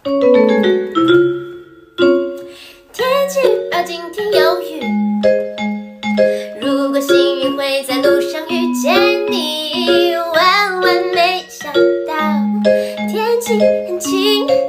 天气预报今天有雨，如果幸运会在路上遇见你，万万没想到天气很晴。